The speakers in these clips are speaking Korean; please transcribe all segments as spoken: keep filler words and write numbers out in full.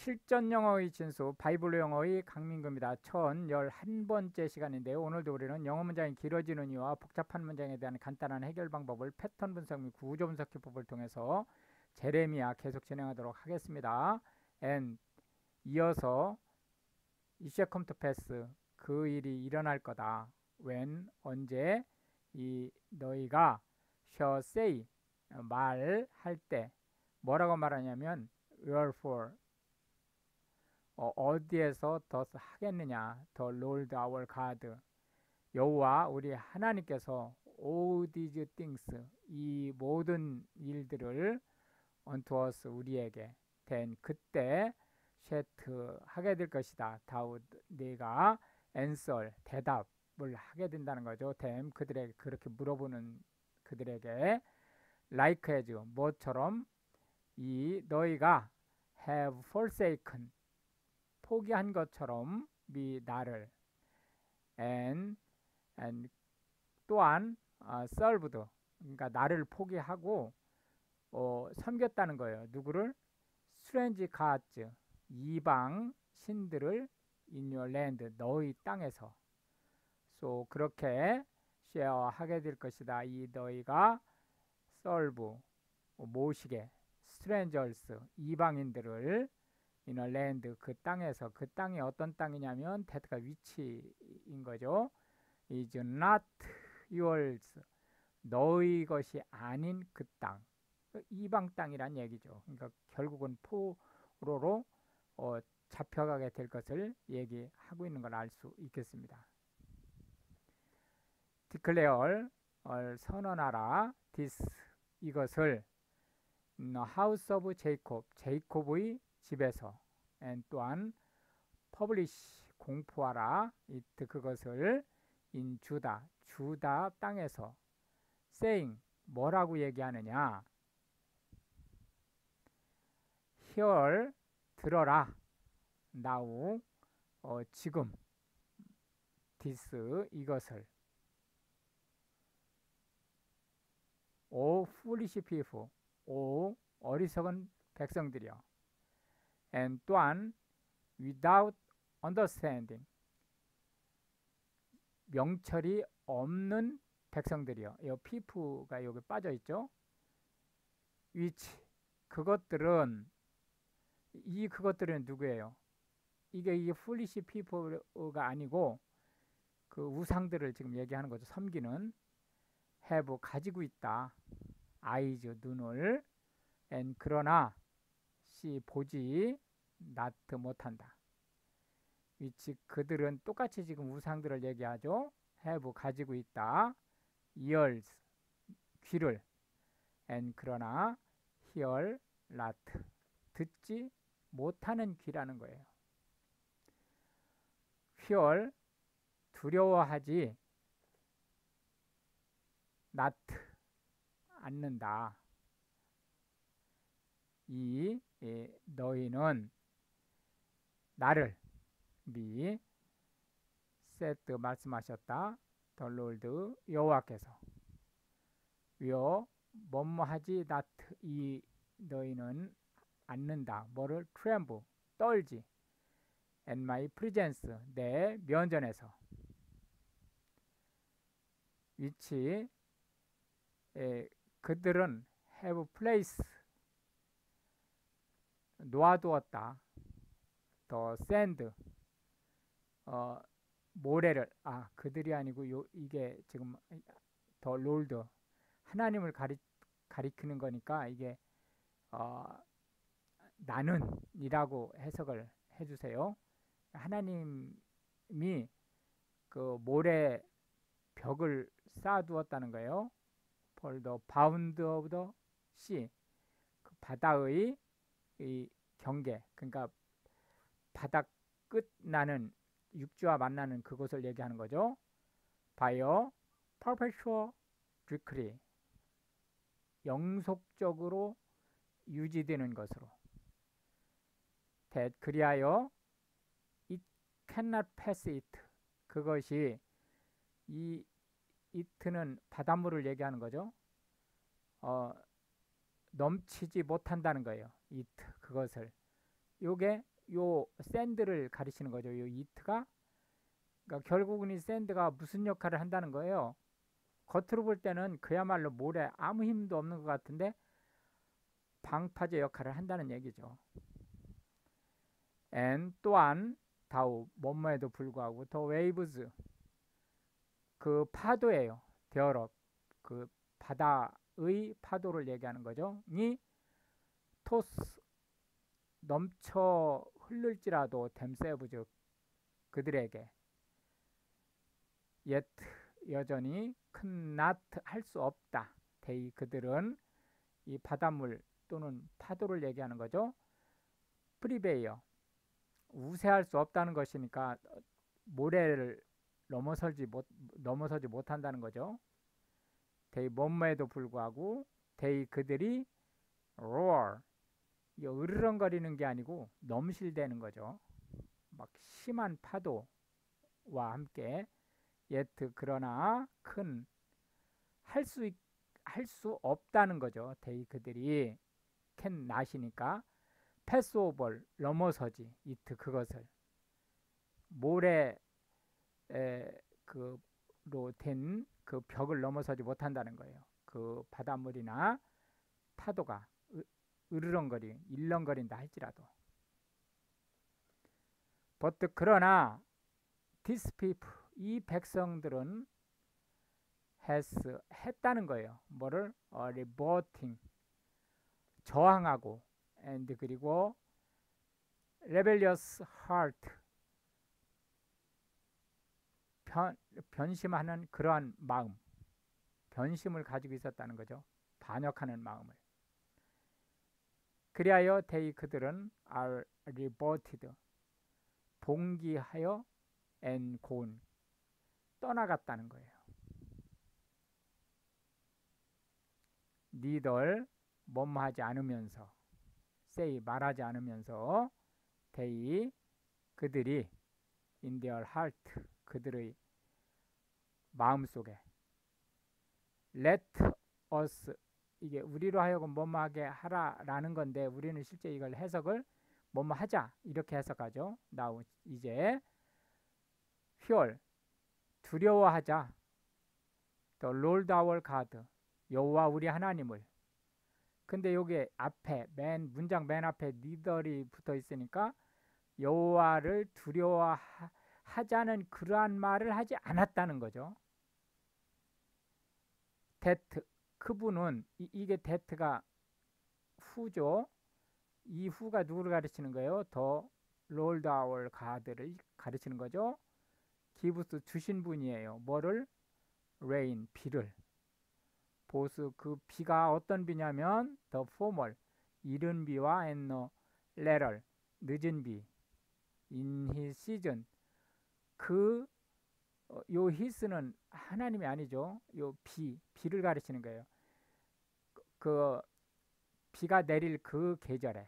실전 영어의 진수 바이블 영어의 강민구입니다. 천십일 번째 시간인데요. 오늘도 우리는 영어 문장이 길어지는 이유와 복잡한 문장에 대한 간단한 해결 방법을 패턴 분석 및 구조 분석 기법을 통해서 제레미야 계속 진행하도록 하겠습니다. and 이어서 it shall come to pass 그 일이 일어날 거다. when 언제 이 너희가 shall say 말할 때 뭐라고 말하냐면 wherefore 어, 어디에서 더 하겠느냐 더 Lord our God 여호와 우리 하나님께서 all these things 이 모든 일들을 unto us 우리에게 된 그때 쉐트 하게 될 것이다. 다우드 네가 answer 대답을 하게 된다는 거죠. them 그들에게 그렇게 물어보는 그들에게 like as 뭐처럼 이 너희가 have forsaken 포기한 것처럼 미 나를 and, and 또한 어, served 그러니까 나를 포기하고 어, 섬겼다는 거예요. 누구를? strange gods 이방 신들을 in your land 너희 땅에서 so 그렇게 share 하게 될 것이다. 이 너희가 serve 모시게 strangers 이방인들을 in a land 그 땅에서 그 땅이 어떤 땅이냐면 that가 위치인 거죠. is not yours 너희 것이 아닌 그 땅 이방 땅이란 얘기죠. 그러니까 결국은 포로로 어, 잡혀가게 될 것을 얘기하고 있는 걸 알 수 있겠습니다. declare 선언하라 this 이것을 in the house of Jacob 제이콥의 집에서 and 또한 publish 공포하라 it 그것을 in 주다 주다 땅에서 saying 뭐라고 얘기하느냐 hear 들어라 now 어, 지금 this 이것을 O foolish people O 어리석은 백성들이여 and 또한 without understanding 명철이 없는 백성들이요. 이 people가 여기 빠져 있죠. which 그것들은 이 그것들은 누구예요? 이게 이게 foolish people가 아니고 그 우상들을 지금 얘기하는 거죠. 섬기는 have 가지고 있다. eyes 눈을 and 그러나 see 보지 not 못한다. which 그들은 똑같이 지금 우상들을 얘기하죠. have 가지고 있다. ears 귀를 and 그러나 hear not 듣지 못하는 귀라는 거예요. fear 두려워하지 not 않는다. 이 예, 너희는 나를 미 세트 말씀하셨다. 더 롤드 여호와께서 여 뭐뭐하지 not 이 너희는 않는다. 뭐를 tremble 떨지 and my presence 내 면전에서 위치 에, 그들은 have place 놓아두었다. 더 sand 어, 모래를 아 그들이 아니고 요 이게 지금 더 롤드 하나님을 가리, 가리키는 거니까 이게 어, 나는 이라고 해석을 해주세요. 하나님이 그 모래 벽을 쌓아두었다는 거예요. For the bound of the sea 그 바다의 이 경계 그러니까 바다 끝 나는 육지와 만나는 그곳을 얘기하는 거죠. by a perpetual decree 영속적으로 유지되는 것으로 that 그리하여 it cannot pass it 그것이 이 it는 바닷물을 얘기하는 거죠. 어, 넘치지 못한다는 거예요. it 그것을 요게 요 샌드를 가리키는 거죠. 요 it가. 그러니까 결국은 이 샌드가 무슨 역할을 한다는 거예요. 겉으로 볼 때는 그야말로 모래 아무 힘도 없는 것 같은데 방파제 역할을 한다는 얘기죠. and 또한 다우 뭐뭐에도 불구하고 더 웨이브즈 그 파도예요. 데어럽 그 바다의 파도를 얘기하는 거죠. 이 토스 넘쳐 흐를지라도 댐세브즈 그들에게 yet 여전히 큰 not 할 수 없다. they 그들은 이 바닷물 또는 파도를 얘기하는 거죠. 프리베이어 우세할 수 없다는 것이니까 모래를 넘어서지 못 넘어서지 못한다는 거죠. they 뭐뭐에도 불구하고 they 그들이 roar 이 으르렁거리는 게 아니고 넘실대는 거죠. 막 심한 파도와 함께 yet 그러나 큰 할 수 할 수 없다는 거죠. they 그들이 can not이니까 pass over 넘어서지 it 그것을 모래 그로 된 그 벽을 넘어서지 못한다는 거예요. 그 바닷물이나 파도가 으르렁거리 일렁거린다 할지라도. but 그러나 these people 이 백성들은 has 했다는 거예요. 뭐를 어, revolting 저항하고 and 그리고 rebellious heart 변, 변심하는 그러한 마음 변심을 가지고 있었다는 거죠. 반역하는 마음을. 그리하여 they 그들은 are revolted 봉기하여 and gone 떠나갔다는 거예요. 니들 뭐뭐하지 않으면서 say 말하지 않으면서 they 그들이 in their heart 그들의 마음속에 let us 이게 우리로 하여금 뭐뭐하게 하라라는 건데 우리는 실제 이걸 해석을 뭐뭐하자 이렇게 해석하죠. now 이제 fear 두려워하자 the Lord our God 여호와 우리 하나님을. 근데 여기 앞에 맨 문장 맨 앞에 니들이 붙어 있으니까 여호와를 두려워하자는 그러한 말을 하지 않았다는 거죠. that 그분은 이, 이게 that가 후죠. 이 후가 누구를 가르치는 거예요? 더 Lord our God를 가르치는 거죠. 기브스 주신 분이에요. 뭐를? rain 비를. 보스 그 비가 어떤 비냐면 the former 이른 비와 and the later 늦은 비 in his season 그 요 his는 하나님이 아니죠. 요 비 비를 가르치는 거예요. 그, 그 비가 내릴 그 계절에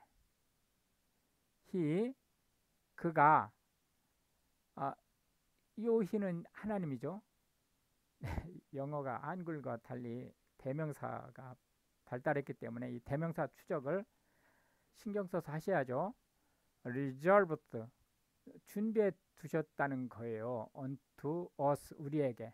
he 그가 아, 요 he는 하나님이죠. 영어가 한글과 달리 대명사가 발달했기 때문에 이 대명사 추적을 신경 써서 하셔야죠. reserved 준비해 두셨다는 거예요. unto us 우리에게.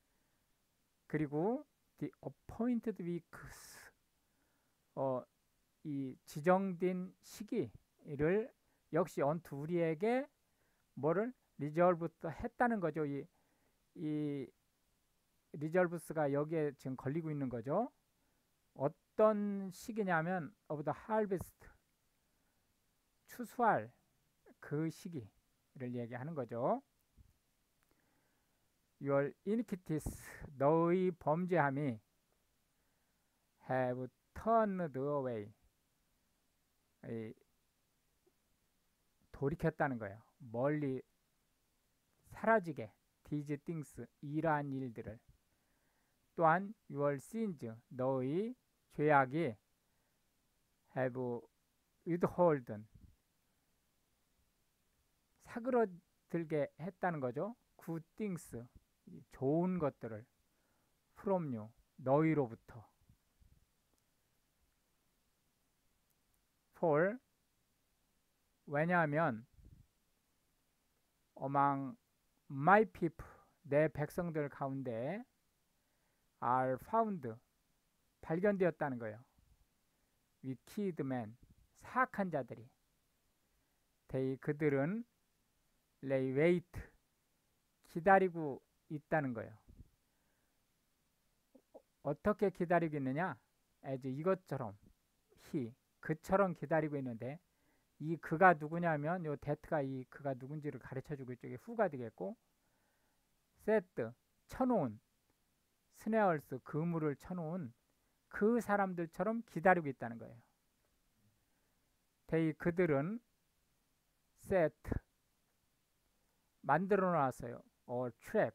그리고 the appointed weeks 어, 이 지정된 시기를 역시 unto 우리에게 뭐를 reserved 했다는 거죠. 이, 이 리저브스가 여기에 지금 걸리고 있는 거죠. 어떤 시기냐면 of the harvest 추수할 그 시기를 얘기하는 거죠. Your iniquities 너의 범죄함이 have turned away 돌이켰다는 거예요. 멀리 사라지게 these things 이러한 일들을 또한 your sins 너의 죄악이 have withholden 사그러들게 했다는 거죠. good things 좋은 것들을 from you 너희로부터 for 왜냐하면 among my people, 내 백성들 가운데 are found, 발견되었다는 거예요. wicked men, 사악한 자들이. they, 그들은 lay wait, 기다리고 있다는 거예요. 어떻게 기다리고 있느냐? as 이것처럼, he, 그처럼 기다리고 있는데, 이 그가 누구냐면 요 that가 이 그가 누군지를 가르쳐주고 이쪽에 who가 되겠고, set, 쳐놓은, snares, 그물을 쳐놓은 그 사람들처럼 기다리고 있다는 거예요. they, 그들은 set, 만들어 놨어요. or trap,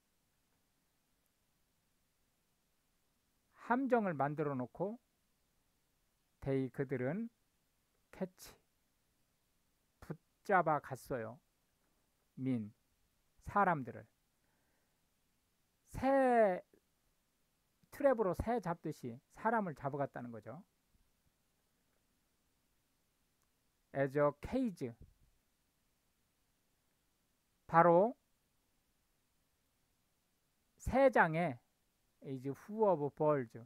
함정을 만들어 놓고 they, 그들은 catch, 붙잡아 갔어요. 민, 사람들을. 새, 트랩으로 새 잡듯이 사람을 잡아갔다는 거죠. as a cage, 바로 새 장에 is full of birds,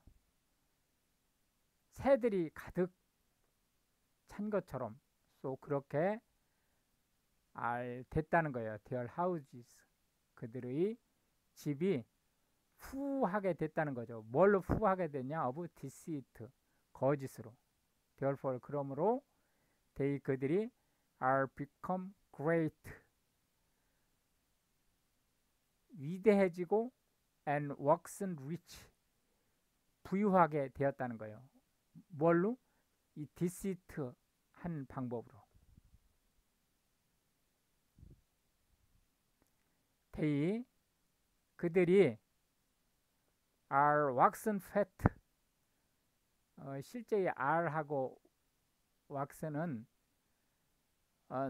새들이 가득 찬 것처럼 또 그렇게 알 됐다는 거예요. their houses, 그들의 집이 후하게 됐다는 거죠. 뭘로 후하게 됐냐? of deceit, 거짓으로. therefore, 그러므로 they, 그들이 are become great, 위대해지고 and waxen rich, 부유하게 되었다는 거예요. 뭘로? 이 deceit 한 방법으로. they, 그들이 are waxen fat, 어, 실제 are하고 waxen은 어,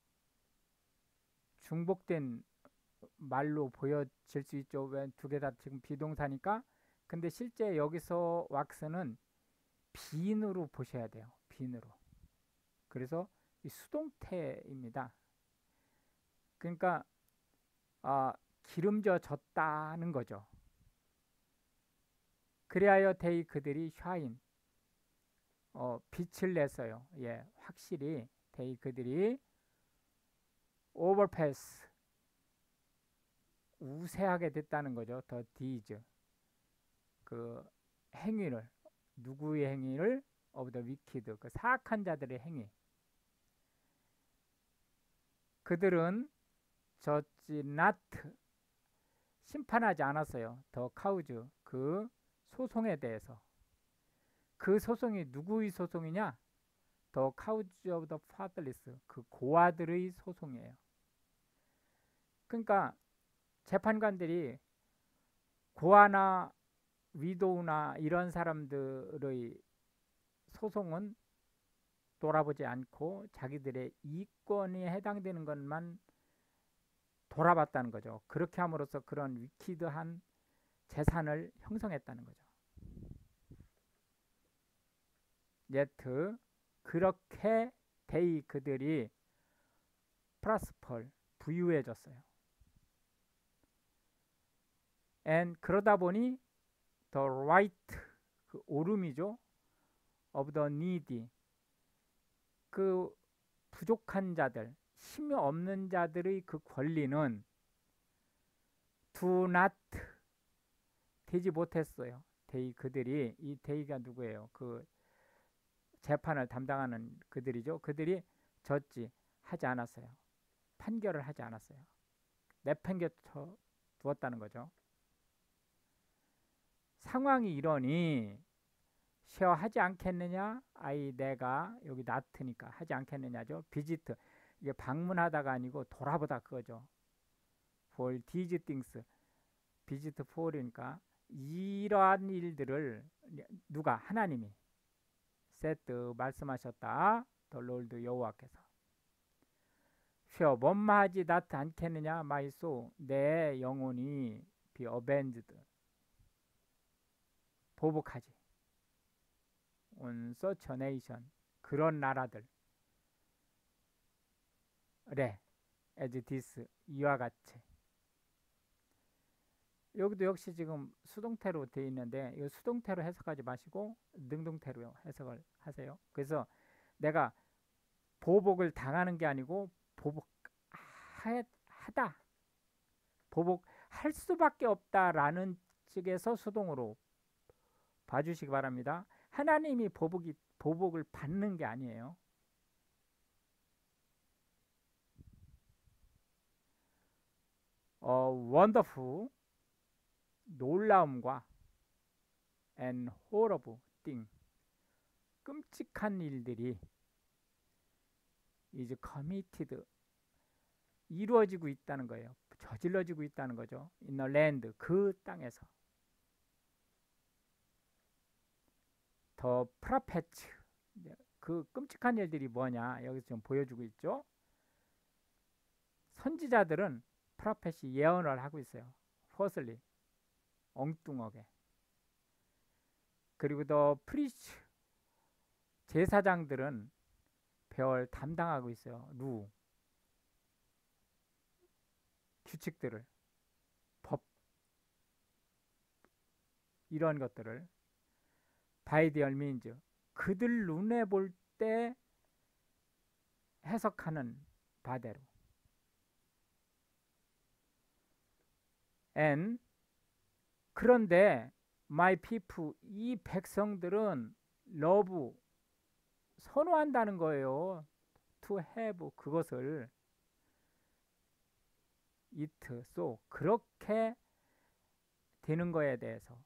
중복된 말로 보여질 수 있죠. 왜 두 개 다 지금 비동사니까. 근데 실제 여기서 waxen은 빈으로 보셔야 돼요. 빈으로. 그래서 이 수동태입니다. 그러니까 아, 기름져 졌다는 거죠. 그리하여 they, 그들이 shine, 어, 빛을 냈어요. 예, 확실히 they, 그들이 overpass, 우세하게 됐다는 거죠. the deeds, 그 행위를, 누구의 행위를? of the wicked, 그 사악한 자들의 행위. 그들은 judge not, 심판하지 않았어요. the cause, 그 소송에 대해서. 그 소송이 누구의 소송이냐? the cause of the fatherless, 그 고아들의 소송이에요. 그러니까 재판관들이 고아나 위도우나 이런 사람들의 소송은 돌아보지 않고 자기들의 이권에 해당되는 것만 돌아봤다는 거죠. 그렇게 함으로써 그런 위키드한 재산을 형성했다는 거죠. yet, 그렇게 they, 그들이 prosper, 부유해졌어요. and, 그러다 보니 the right, 그 오름이죠. of the needy, 그 부족한 자들, 힘이 없는 자들의 그 권리는 do not, 되지 못했어요. they, 그들이, 이 they가 누구예요? 그 재판을 담당하는 그들이죠. 그들이 졌지 하지 않았어요. 판결을 하지 않았어요. 내팽겨 두었다는 거죠. 상황이 이러니 셔 하지 않겠느냐? 아이 내가 여기 나트니까 하지 않겠느냐죠. 비지트, 이게 방문하다가 아니고 돌아보다 그거죠. for these things, 비지트 for이니까 이러한 일들을 누가? 하나님이 세트 말씀하셨다. 더 롤드 여호와께서. 셔 뭔마하지 나트 않겠느냐? 마이 소, 내 영혼이 be avenged, 보복하지. on such a nation, 그런 나라들, 그래, as this, 이와 같이. 여기도 역시 지금 수동태로 되어 있는데 이 수동태로 해석하지 마시고 능동태로 해석을 하세요. 그래서 내가 보복을 당하는 게 아니고 보복하다, 보복할 수밖에 없다라는 측에서 수동으로 봐주시기 바랍니다. 하나님이 보복이, 보복을 받는 게 아니에요. 어, wonderful, 놀라움과 and horrible thing, 끔찍한 일들이 is committed, 이루어지고 있다는 거예요. 저질러지고 있다는 거죠. in the land, 그 땅에서. 더 프라페츠, 그 끔찍한 일들이 뭐냐 여기서 좀 보여주고 있죠. 선지자들은 프라펫이 예언을 하고 있어요. falsely, 엉뚱하게. 그리고 더 프리치, 제사장들은 배월 담당하고 있어요. 루, 규칙들을, 법, 이런 것들을 by their means, 그들 눈에 볼 때 해석하는 바대로. and, 그런데 my people, 이 백성들은 love, 선호한다는 거예요. to have, 그것을. it, so, 그렇게 되는 거에 대해서.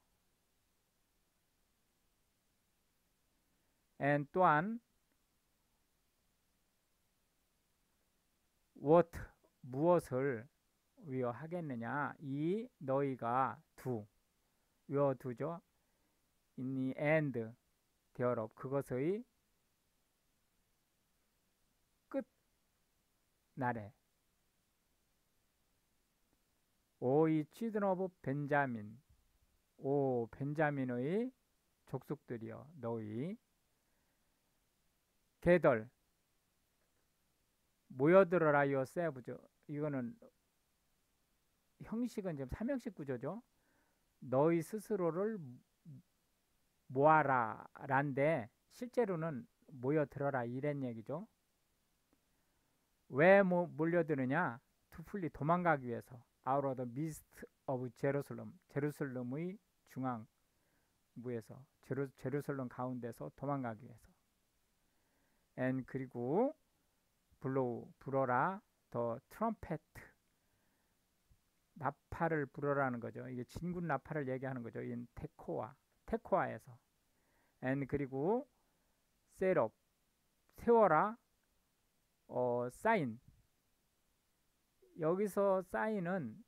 and 또한 what, 무엇을 위하겠느냐, 이 너희가 do, 위어 두죠. in the end thereof, 그것의 끝 날에. 오, 이 children of benjamin, 오 벤자민의 족속들이여, 너희 개들 모여들어라 yourselves, 이거는 형식은 지금 삼형식 구조죠. 너희 스스로를 모아라 란데 실제로는 모여들어라 이런 얘기죠. 왜 뭐 몰려드느냐, to flee, 도망가기 위해서. out of the midst of Jerusalem, 제루살렘의 중앙부에서, 제루, 제루살렘 가운데서 도망가기 위해서. and, 그리고 blow, 불어라, 더 트럼펫, 나팔을 불어라는 거죠. 이게 진군 나팔을 얘기하는 거죠. 이 테코아, 테코아에서. and, 그리고 set up, 세워라, 어, 사인. 여기서 사인은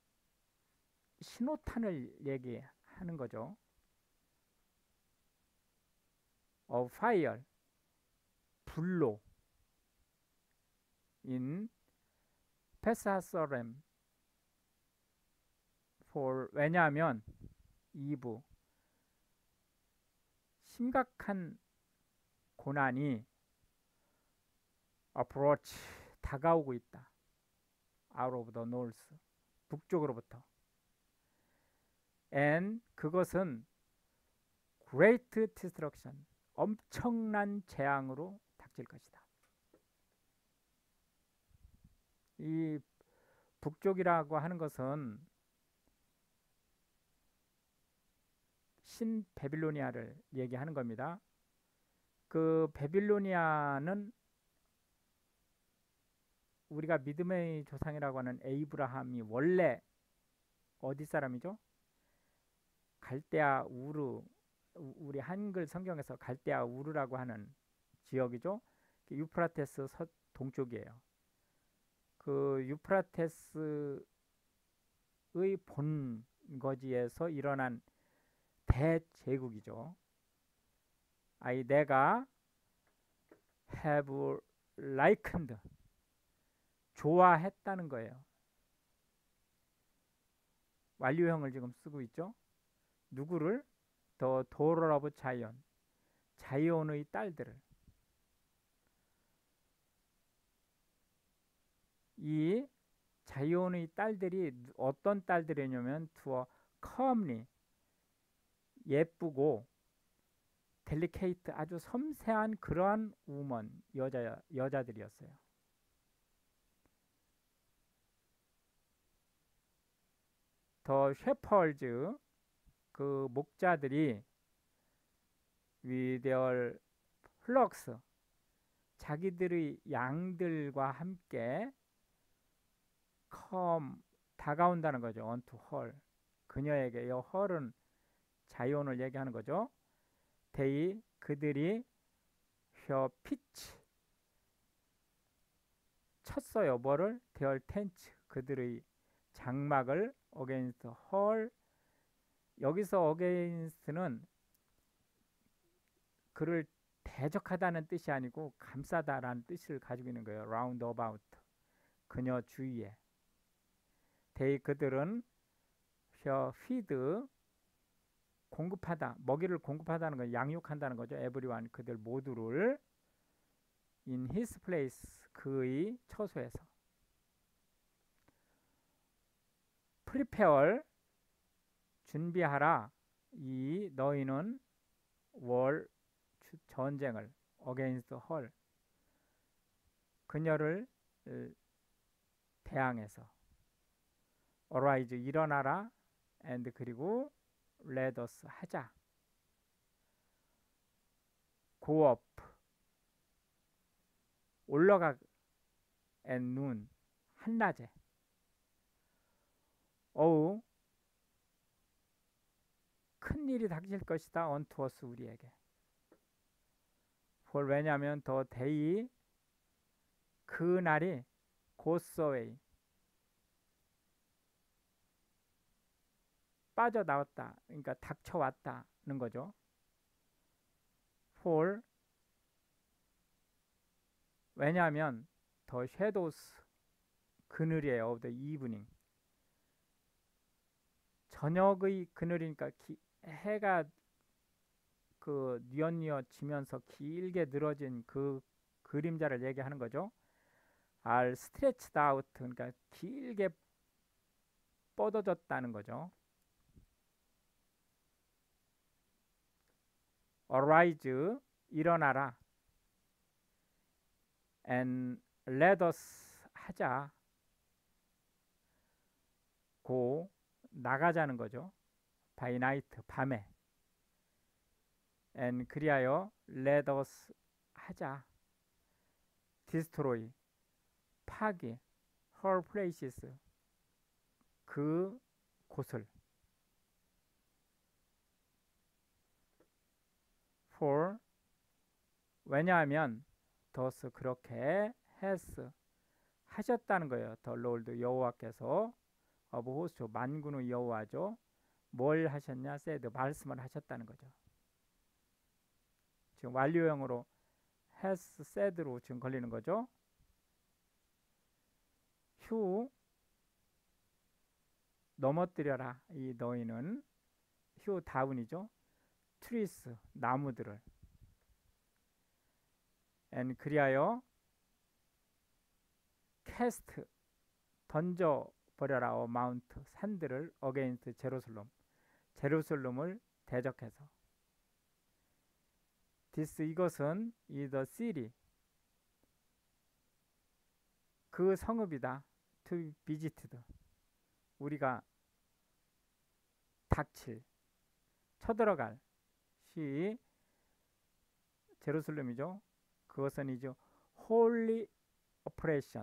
신호탄을 얘기하는 거죠. 어, fire, 불로. in 페사서렘, for, 왜냐하면 이 부, 심각한 고난이 approach, 다가오고 있다. out of the north, 북쪽으로부터. and, 그것은 great destruction, 엄청난 재앙으로 닥칠 것이다. 이 북쪽이라고 하는 것은 신 베빌로니아를 얘기하는 겁니다. 그 베빌로니아는 우리가 믿음의 조상이라고 하는 에이브라함이 원래 어디 사람이죠? 갈대아 우르, 우리 한글 성경에서 갈대아 우르라고 하는 지역이죠. 유프라테스 서 동쪽이에요. 그 유프라테스의 본거지에서 일어난 대제국이죠. 아이, 내가 have likened, 좋아했다는 거예요. 완료형을 지금 쓰고 있죠. 누구를? 더 daughter of 자이온, 자이온의 딸들을. 이 자이온의 딸들이 어떤 딸들이냐면 투어 comely 예쁘고 델리케이트 아주 섬세한 그러한 우먼 여자 여자들이었어요. 더 셰퍼즈 그 목자들이 with their flocks 자기들의 양들과 함께 come 다가온다는 거죠. unto her 그녀에게 이 her은 자이온을 얘기하는 거죠. they 그들이 her pitch 쳤어요. 뭐를? their tents 그들의 장막을 against her 여기서 against는 그를 대적하다는 뜻이 아니고 감싸다라는 뜻을 가지고 있는 거예요. round about 그녀 주위에 they 그들은 her feed 공급하다 먹이를 공급하다는 건 양육한다는 거죠. everyone 그들 모두를 in his place 그의 처소에서 prepare 준비하라 이 너희는 war 전쟁을 against her 그녀를 대항해서 arise 일어나라 and 그리고 let us 하자 go up 올라가 and noon 한낮에 어우 큰일이 닥칠 것이다 unto us 우리에게 for 왜냐하면 더 day 그 날이 goes away 빠져나왔다 그러니까 닥쳐왔다는 거죠. for 왜냐하면 더 shadows 그늘이에요. of the evening 저녁의 그늘이니까 기, 해가 그 뉘엿뉘엿지면서 길게 늘어진 그 그림자를 얘기하는 거죠. are stretched out 그러니까 길게 뻗어졌다는 거죠. arise 일어나라 and let us 하자 go 나가자는 거죠. by night 밤에 and 그리하여 let us 하자 destroy 파괴 her places 그 곳을 for 왜냐하면 thus 그렇게 has 하셨다는 거예요. the Lord 여호와께서 of hosts 만군의 여호와죠. 뭘 하셨냐? said 말씀을 하셨다는 거죠. 지금 완료형으로 has said로 지금 걸리는 거죠. 휴 넘어뜨려라 이 너희는 휴 다운이죠. trees 나무들을 and 그리하여 cast 던져 버려라 어 마운트 산들을 against 제루살렘 제루살렘을 대적해서 this 이것은 이 the city 그 성읍이다 to be visited 우리가 닥칠 쳐들어갈 시 제루살렘이죠. 그것은 이제 holy oppression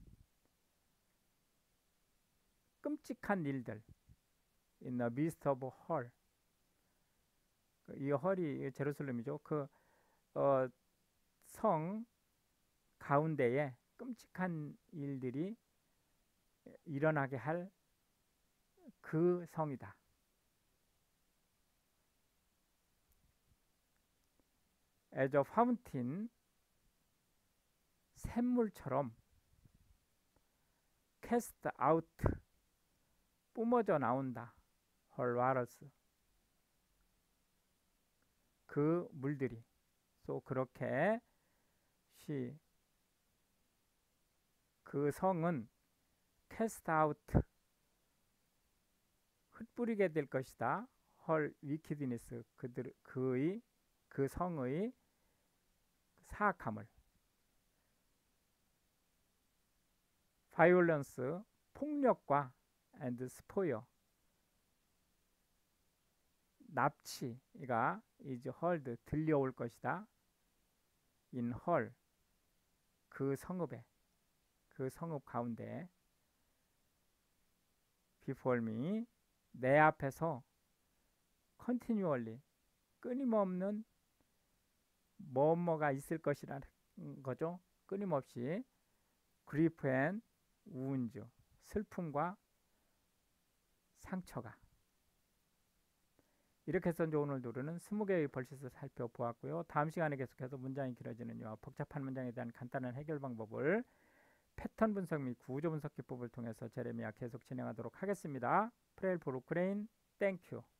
끔찍한 일들 in the midst of her 이 헐이 제루살렘이죠. 그 어, 성 가운데에 끔찍한 일들이 일어나게 할 그 성이다. as a fountain 샘물처럼 cast out 뿜어져 나온다. her waters 그 물들이 so 그렇게 she 그 성은 cast out 흩뿌리게 될 것이다. her wickedness 그들 그의 그 성의 사악함을 violence 폭력과 and spoil 납치가 is heard 들려올 것이다. in her 그 성읍에 그 성읍 가운데 before me 내 앞에서 continually 끊임없는 뭐뭐가 있을 것이라는 거죠. 끊임없이 grief and wounds 슬픔과 상처가 이렇게 해서 이제 오늘 노래는 스무 개의 벌짓을 살펴보았고요. 다음 시간에 계속해서 문장이 길어지는 이와 복잡한 문장에 대한 간단한 해결 방법을 패턴 분석 및 구조 분석 기법을 통해서 제레미야 계속 진행하도록 하겠습니다. 프레일 포르크레인 땡큐.